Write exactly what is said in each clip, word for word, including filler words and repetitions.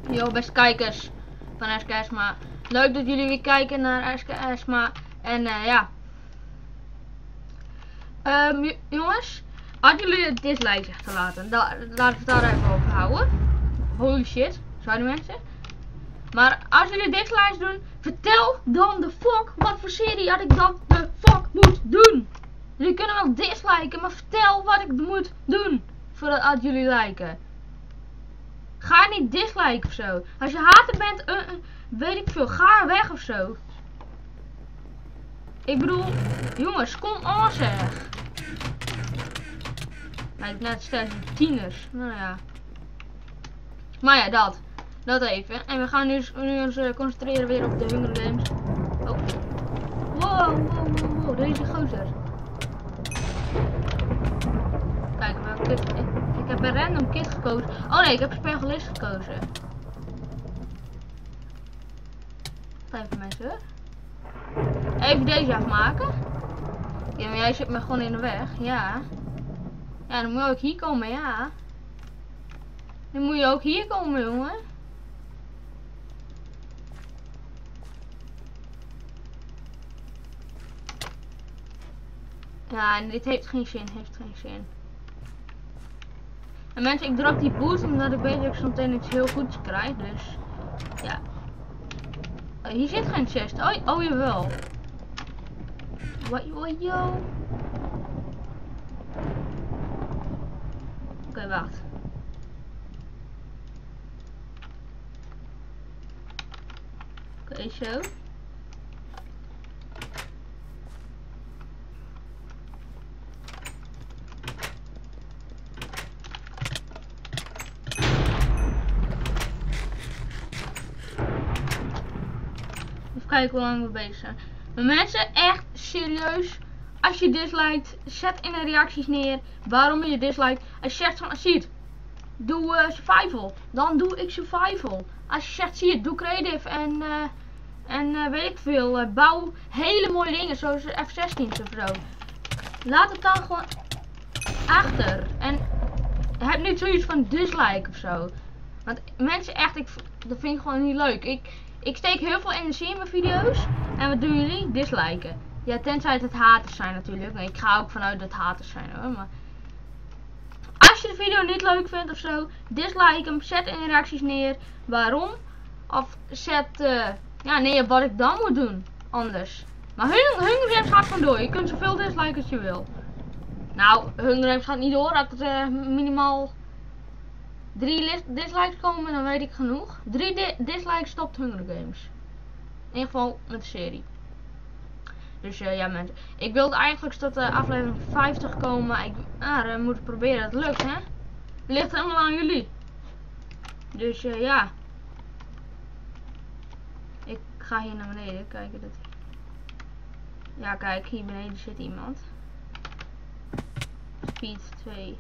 Yo, beste kijkers van Ask Esma. Leuk dat jullie weer kijken naar Ask Esma. En uh, ja. Um, jongens, hadden jullie het dislike achterlaten? Da laten we het daar even over houden. Holy shit, sorry mensen. Maar als jullie dislikes doen, vertel dan de fuck wat voor serie had ik dan de fuck moet doen. Jullie kunnen wel disliken, maar vertel wat ik moet doen voordat jullie liken. Ga niet disliken of zo. Als je hater bent, uh, uh, weet ik veel, ga weg of zo. Ik bedoel, jongens, kom on zeg. Lijkt net steeds tieners. Nou ja. Maar ja, dat. Dat even. En we gaan nu, nu ons uh, concentreren weer op de Hunger Games. Oh. Wow, wow, wow, wow. Deze gozer. Kijk, welke kit. Ik, ik heb een random kit gekozen. Oh nee, ik heb specialist gekozen. Even mensen. Even deze afmaken. Ja, maar jij zit me gewoon in de weg. Ja. Ja, dan moet je ook hier komen, ja. Dan moet je ook hier komen, jongen. Ja, en dit heeft geen zin, heeft geen zin. En mensen, ik druk die boost omdat ik weet dat ik zo meteen iets heel goeds krijg, dus ja. Oh, hier zit geen chest. Oh, oh jawel. Wat, wat, yo. Oké, okay, wacht. Oké, okay, zo. Even kijken hoe lang we bezig zijn. Maar mensen, echt serieus. Als je disliked, zet in de reacties neer waarom je disliked. Als je zegt van, zie het, doe uh, survival. Dan doe ik survival. Als je zegt, zie het, doe creative en, uh, en uh, weet ik veel. Uh, bouw hele mooie dingen zoals F zestien of zo. Laat het dan gewoon achter. En heb niet zoiets van dislike of zo. Want mensen, echt, ik, dat vind ik gewoon niet leuk. Ik, ik steek heel veel energie in mijn video's. En wat doen jullie? Disliken. Ja, tenzij het haters zijn natuurlijk. Nee, ik ga ook vanuit dat het haters zijn hoor. Maar als je de video niet leuk vindt of zo, dislike hem. Zet in reacties neer waarom. Of zet uh, ja, neer wat ik dan moet doen. Anders. Maar Hunger Games gaat gewoon door. Je kunt zoveel disliken als je wil. Nou, Hunger Games gaat niet door. Als er uh, minimaal drie dislikes komen, dan weet ik genoeg. Drie di dislikes stopt Hunger Games. In ieder geval met de serie. Dus uh, ja mensen, ik wilde eigenlijk tot de uh, aflevering vijftig komen, maar ik ah, uh, moet proberen, het lukt hè. Het ligt helemaal aan jullie. Dus uh, ja. Ik ga hier naar beneden, kijken dat. Ja kijk, hier beneden zit iemand. Speed twee.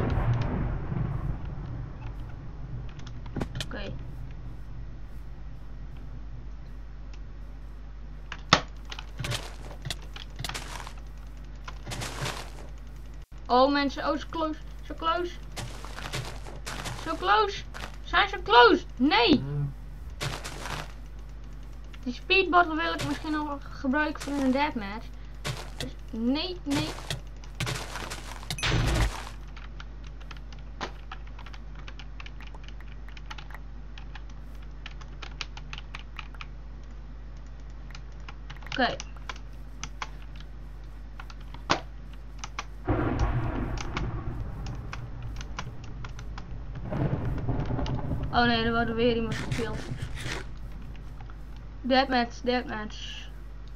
Oké. Okay. Oh mensen, oh zo close, zo close. Zo close. Zijn ze close? Nee. Mm. Die speedbottle wil ik misschien nog gebruiken voor een deathmatch. Dus nee, nee. Oké. Okay. Oh nee, er wordt weer iemand gespeeld. Deathmatch, deathmatch.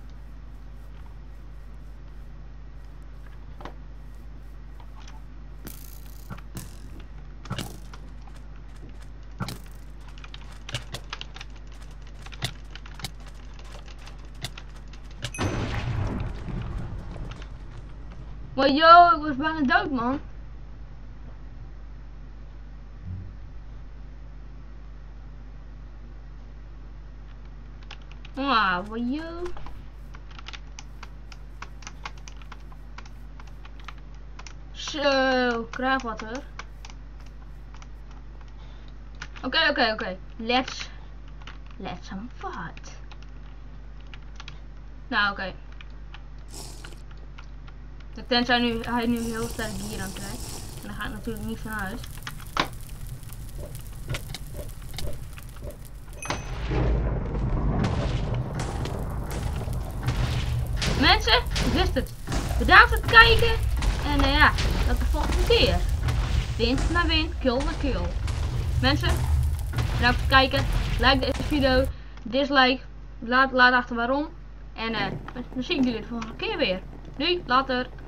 Maar yo, ik was bijna dood man. Ah, wat yo. Zo, krijg wat hoor. Oké, okay, oké, okay, oké. Okay. Let's... Let's some fight. Nou, oké. Okay. Tenzij nu, hij nu heel sterk hier aan krijgt. En dan ga ik natuurlijk niet van huis. Mensen, ik wist het. Bedankt voor het kijken. En uh, ja, tot de volgende keer. Win naar win, kill naar kill. Mensen, bedankt voor het kijken. Like deze video. Dislike. Laat, laat achter waarom. En uh, dan zie ik jullie de volgende keer weer. Doei, later.